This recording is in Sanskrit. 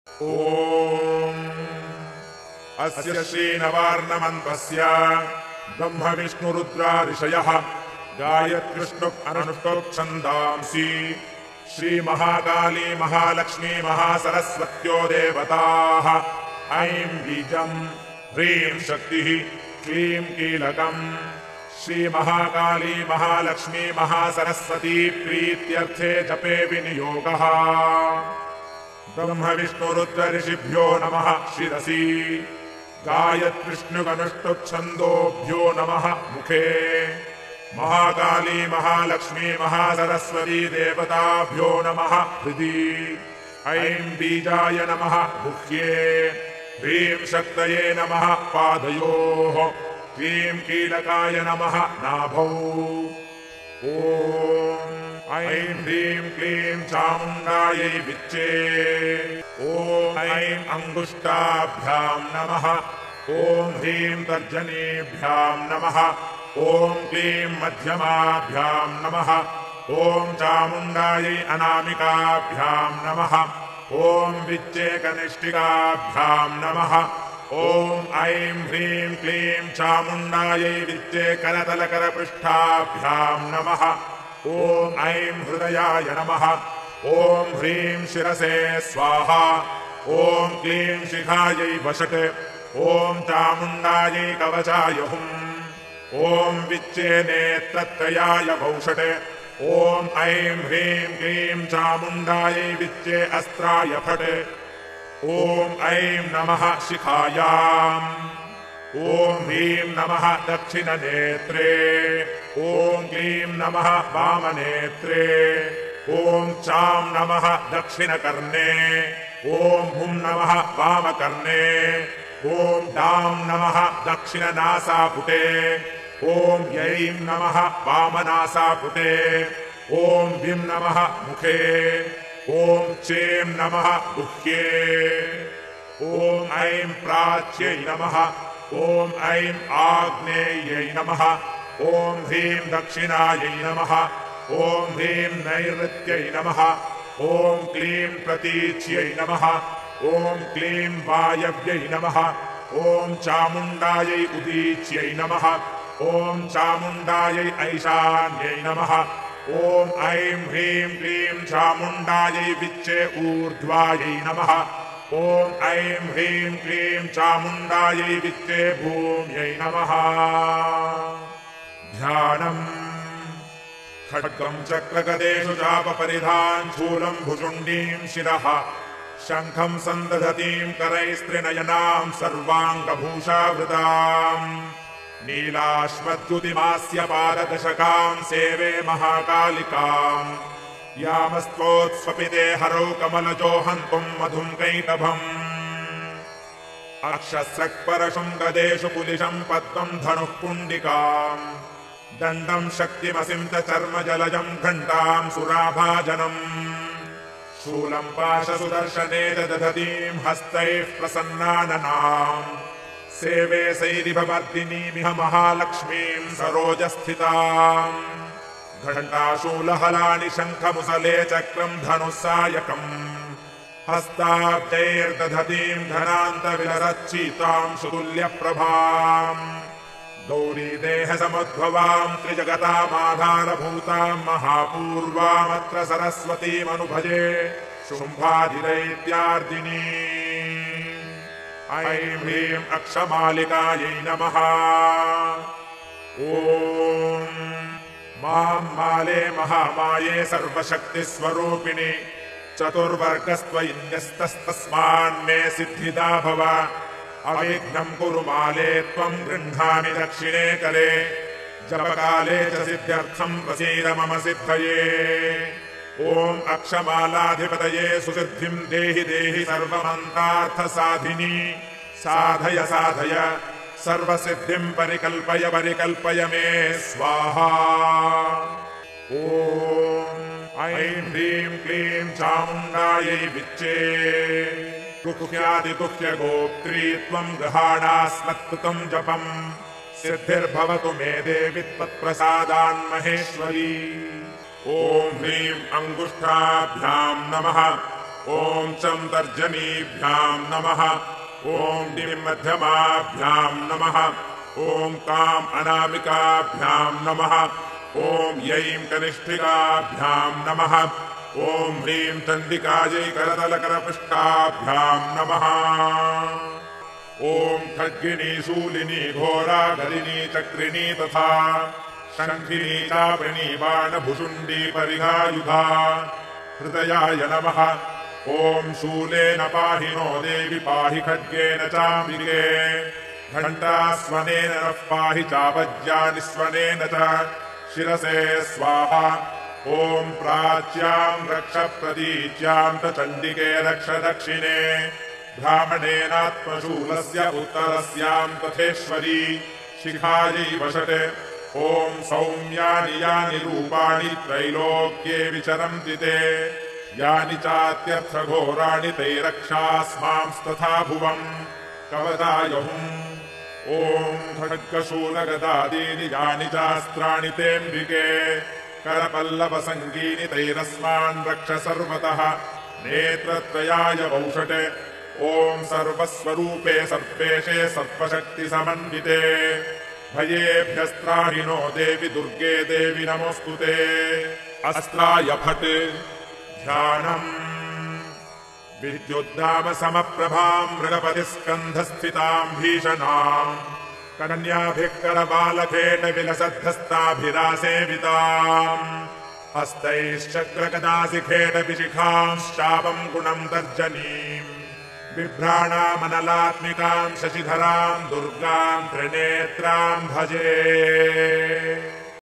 ॐ अस्य श्रीनवार्णमन्त्रस्य ब्रह्मविष्णुरुद्रा ऋषयः गायत्र्युष्टुप् अनुष्टुप् छन्दांसि श्रीमहाकाली महालक्ष्मी महासरस्वत्यो देवताः ऐं बीजं ह्रीं शक्तिः क्लीं कीलकम् श्रीमहाकाली महालक्ष्मी महासरस्वती प्रीत्यर्थे जपे विनियोगः। ब्रह्मविष्णुरुद्र ऋषिभ्यो नमः शिरसि गायत्र्युष्टुप् छन्दोभ्यो नमः मुखे महाकाली महालक्ष्मी महासरस्वती देवताभ्यो नमः हृदि ऐं बीजाय नमः गुह्ये ह्रीं शक्तये नमः पादयोः क्लीं कीलकाय नमः नाभौ ॐ ऐं ह्रीं क्लीं चामुण्डायै विच्चे ॐ ऐं अङ्गुष्टाभ्यां नमः ॐ ह्रीं तर्जनीभ्यां नमः ॐ क्लीं मध्यमाभ्यां नमः ॐ चामुण्डायै अनामिकाभ्यां नमः ॐ विच्चे कनिष्ठिकाभ्यां नमः ॐ ऐं ह्रीं क्लीं चामुण्डायै विच्चे करतलकरपृष्ठाभ्यां नमः ॐ ऐं हृदयाय नमः ॐ ह्रीं शिरसे स्वाहा ॐ क्लीं शिखायै वषट् ॐ चामुण्डायै कवचाय हुम् ॐ विच्चे नेत्रत्रयाय वौषट् ॐ ऐं ह्रीं क्लीं चामुण्डायै विच्चे अस्त्राय फट् ॐ ऐं नमः शिखायाम् ॐ ह्रीं नमः दक्षिणनेत्रे ॐ क्लीं नमः वामनेत्रे ॐ चां नमः दक्षिणकर्णे ॐ हुं नमः वामकर्णे ॐ डां नमः दक्षिणनासापुटे ॐ यैं नमः वामनासापुटे ॐ विं नमः मुखे ॐ चें नमः गुह्ये ॐ ऐं प्राच्यै नमः ॐ ऐं आग्नेयै नमः ॐ ह्रीं दक्षिणायै नमः ॐ ह्रीं नैऋत्यै नमः ॐ क्लीं प्रतीच्यै नमः ॐ क्लीं वायव्यै नमः ॐ चामुण्डायै उदीच्यै नमः ॐ चामुण्डायै ऐशान्यै नमः ॐ ऐं ह्रीं क्लीं चामुण्डायै विच्चे ऊर्ध्वायै नमः ॐ ऐं ह्रीं क्लीं चामुण्डायै विच्चे भूम्यै नमः। ध्यानम् खड्गं चक्रगदेषु चापपरिधान् शूलं भुजुण्डीं शिरः शङ्खं सन्दधतीं करैस्त्रिनयनां सर्वाङ्गभूषावृताम् नीलाश्वद्युतिमास्य पारदशकां सेवे महाकालिकाम् यामस्तोत्स्वपिते हरौ कमलजो हन्तुं मधुं कैटभम् अक्षस्रक्परशुङ्गदेषु पुलिशं पद्मं धनुः पुण्डिकाम् दण्डं शक्तिमसिं च चर्मजलजं घण्टां सुराभाजनम् शूलं पाशसुदर्शने दधतीं हस्तैः प्रसन्नाननाम् सेवे सैरिभवर्धिनीमिह महालक्ष्मीं सरोजस्थिताम् घण्टाशूलहलानि शङ्खमुसले चक्रं धनुः सायकम् हस्ताब्जैर्दधतीं घनान्तविलसच्चीतां सुतुल्यप्रभाम् गौरीदेहसमुद्भवां त्रिजगतामाधारभूतां महापूर्वामत्र सरस्वतीमनुभजे शुम्भाधिदैत्यार्दिनी ऐं ह्रीं अक्षमालिकायै नमः ॐ मां माले महामाये सर्वशक्तिस्वरूपिणि चतुर्वर्गस्त्वयिन्यस्तस्तस्मान्मे सिद्धिदा भव अविघ्नं कुरु माले त्वं गृह्णामि दक्षिणे करे जपकाले च सिद्ध्यर्थं प्रसीद मम सिद्धये ॐ अक्षमालाधिपतये सुसिद्धिं देहि देहि सर्वमन्त्रार्थसाधिनी साधय साधय सर्वसिद्धिं परिकल्पय परिकल्पय मे स्वाहा ॐ ऐं ह्रीं क्लीं चामुण्डायै विच्चे गुह्यादिगुह्यगोप्त्री त्वं गृहाणास्मत्कृतं जपम् सिद्धिर्भवतु मे देवि त्वत्प्रसादान्महेश्वरी ॐ ह्रीं अङ्गुष्ठाभ्यां नमः ॐ चं तर्जनीभ्याम् नमः ॐ मध्यमाभ्याम् नमः ॐ काम् अनामिकाभ्याम् नमः ॐ यैं कनिष्ठिकाभ्याम् नमः ॐ ह्रीं चण्डिकायै करतलकरपृष्ठाभ्याम् नमः ॐ खड्गिनी शूलिनी घोरा गदिनी चक्रिणी तथा शङ्खिनी चापणी बाणभुषुण्डी परिघायुधा हृदयाय नमः ॐ शूलेन पाहि नो देवि पाहि खड्गेन चाम्बिके घण्टास्वनेन नः पाहि चापज्यानिस्वनेन च शिरसे स्वाहा ॐ प्राच्याम् रक्ष प्रतीच्याम् च चण्डिके रक्ष दक्षिणे ब्राह्मणेनात्मशूलस्य उत्तरस्याम् तथेश्वरी शिखायै वषटे ॐ सौम्यानि यानि रूपाणि त्रैलोक्ये विचरन्ति ते यानि चात्यर्थघोराणि ते रक्षास्मांस्तथा भुवम् कवचायुः ॐ खड्गशूलगदादीनि यानि चास्त्राणि तेऽम्बिके करपल्लवसङ्गीनि तैरस्मान् रक्ष सर्वतः नेत्रत्रयाय वौषटे ॐ सर्वस्वरूपे सर्वेशे सर्वशक्तिसमन्विते भयेभ्यस्त्राहि नो देवि दुर्गे देवि नमोऽस्तु ते अस्त्राय फट् ध्यानम् विद्युद्दाम समप्रभाम् मृगपतिस्कन्धस्थिताम् भीषणाम् कन्याभिः करबालखेट विलसद्धस्ताभिरासेविताम् हस्तैश्चक्रगदासिखेटविशिखांश्चापम् गुणम् तर्जनीम् बिभ्राणामनलात्मिकाम् शशिधराम् दुर्गाम् त्रिनेत्राम् भजे।